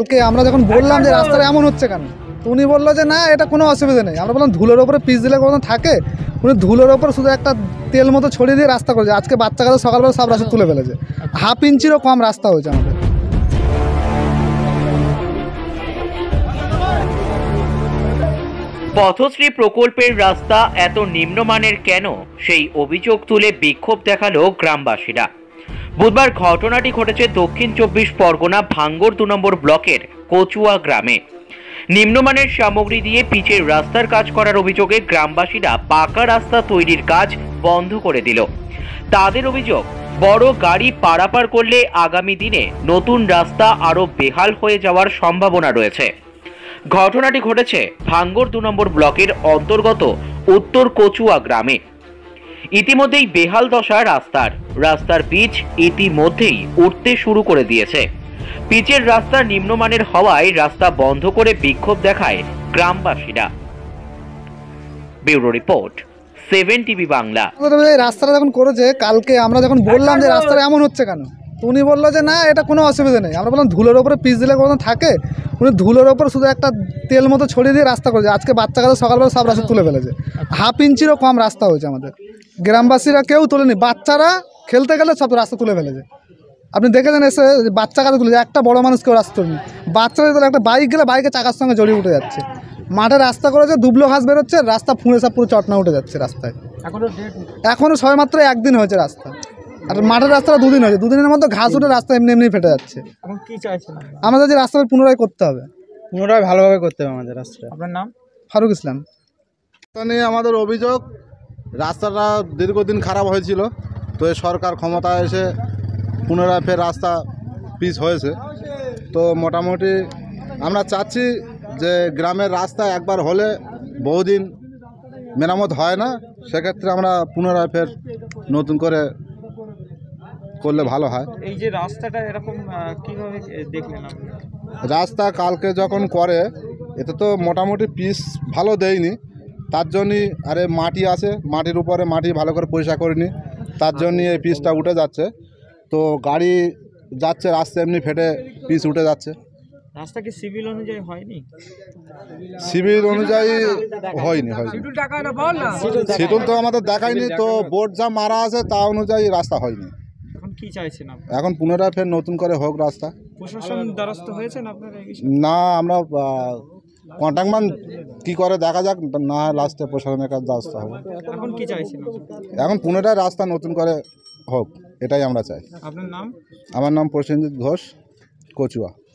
কালকে আমরা যখন বললাম যে রাস্তাটা এমন হচ্ছে কেন, তো উনি বললো যে না এটা কোনো অসুবিধা নেই। আমরা বললাম ধুলোর ওপরে পিচ দিলে কোনো থাকে? উনি ধুলোর ওপর শুধু একটা তেল মতো ছড়িয়ে দিয়ে রাস্তা করেছে। আজকে বাচ্চা কাছে সকালবেলা সব রাস্তা তুলে ফেলেছে। হাফ ইঞ্চিরও কম রাস্তা হয়েছে আমাদের। পথশ্রী প্রকল্পের রাস্তা এত নিম্নমানের কেন, সেই অভিযোগ তুলে বিক্ষোভ দেখালো গ্রামবাসীরা। বুধবার ঘটনাটি ঘটেছে দক্ষিণ 24 পরগনা ভাঙ্গর 2 নম্বর ব্লকের কচুয়া গ্রামে। নিম্নমানের সামগ্রী দিয়ে পিচের রাস্তার কাজ করার অভিযোগে গ্রামবাসীরা পাকা রাস্তা তৈরির কাজ বন্ধ করে দিল। তাদের অভিযোগ, বড় গাড়ি পারাপার করলে আগামী দিনে নতুন রাস্তা আরো বেহাল হয়ে যাওয়ার সম্ভাবনা রয়েছে। ঘটনাটি ঘটেছে ভাঙ্গর 2 নম্বর ব্লকের অন্তর্গত উত্তর কচুয়া গ্রামে। ইতিমধ্যেই বেহাল দশা রাস্তার পিচ ইতিমধ্যেই উঠতে শুরু করে দিয়েছে। পিচের রাস্তা নিম্নমানের হওয়ায় রাস্তা বন্ধ করে বিক্ষোভ দেখায় গ্রামবাসীরা। Bureau report, 7 TV Bangla. রাস্তাটা যখন করেছে, কালকে আমরা যখন বললাম যে রাস্তাটা এমন হচ্ছে কেন, তো উনি বললো যে না এটা কোনো অসুবিধা নেই। আমরা বললাম ধুলোর ওপরে পিচ দিলে কোনো থাকে? উনি ধুলোর ওপর শুধু একটা তেল মতো ছড়িয়ে দিয়ে রাস্তা করেছে। আজকে বাচ্চা কাছে সকালবেলা সব রাস্তা তুলে ফেলেছে। হাফ ইঞ্চিরও কম রাস্তা হয়েছে আমাদের। গ্রামবাসীরা কেউ তোলেনি, বাচ্চারা খেলতে গেলে সব রাস্তা তুলে ফেলেছে। আপনি দেখেছেন এসে বাচ্চা কাছে তুলেছে, একটা বড় মানুষ কেউ রাস্তা তুলেনি। বাচ্চারা তোলে, একটা বাইক গেলে বাইকের চাকার সঙ্গে জড়িয়ে উঠে যাচ্ছে। মাঠে রাস্তা করেছে, দুবলো ঘাস বেরোচ্ছে, রাস্তা ফুঁড়ে সব পুরো চটনা উঠে যাচ্ছে রাস্তায়। এখনও সবেমাত্র একদিন হয়েছে রাস্তা, আর মাঠের রাস্তাটা 2 দিন হয়েছে। 2 দিনের মধ্যে ঘাস উঠে রাস্তা এমনি এমনি ফেটে যাচ্ছে। আমাদের যে রাস্তা পুনরায় করতে হবে, পুনরায় ভালোভাবে করতে হবে আমাদের রাস্তা। আপনার নাম? ফারুক ইসলাম। রাস্তা নিয়ে আমাদের অভিযোগ, রাস্তাটা দীর্ঘদিন খারাপ হয়েছিল, তো এই সরকার ক্ষমতায় এসে পুনরায় ফের রাস্তা পিচ হয়েছে। তো মোটামুটি আমরা চাচ্ছি যে গ্রামের রাস্তা একবার হলে বহুদিন মেরামত হয় না, সেক্ষেত্রে আমরা পুনরায় ফের নতুন করে করলে ভালো হয়। এই যে রাস্তাটা এরকম কিভাবে দেখলেন আপনি? রাস্তা কালকে যখন করে, এতে তো মোটামুটি পিচ ভালো দেয়নি, তার জন্যই আরে মাটি আছে, মাটির উপরে মাটি ভালো করে পরিষ্কার করিনি, তার জন্যই এই পিচটা উঠে যাচ্ছে। তো গাড়ি যাচ্ছে, রাস্তা এমনি ফেটে পিচ উঠে যাচ্ছে। রাস্তা কি সিভিল অনুযায়ী হয়নি? সিভিল অনুযায়ী হয়নি। শিডিউল তো আমাদের দেখায়নি, তো বোর্ড যা মারা আছে তা অনুযায়ী রাস্তা হয়নি। এখন কি চাইছেন আপনি? এখন পুনরায় ফের নতুন করে হোক রাস্তা। প্রশাসন দ্বারস্থ হয়েছেন আপনারা? না, আমরা কন্ট্রাক্টম্যান কি করে দেখা যাক, না হয় লাস্টে প্রশাসনের কাছে দ্বারস্থ হবে। এখন কি চাইছেন? এখন পুনরায় রাস্তা নতুন করে হোক, এটাই আমরা চাই। আপনার নাম? আমার নাম প্রসেনজিৎ ঘোষ, কচুয়া।